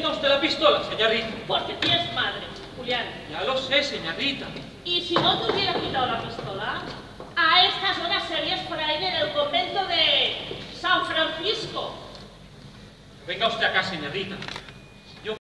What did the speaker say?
quita usted la pistola, señorita? Porque tienes madre, Julián. Ya lo sé, señorita. Y si no te hubiera quitado la pistola, a estas horas serías por ahí en el convento de San Francisco. Venga usted acá, señorita.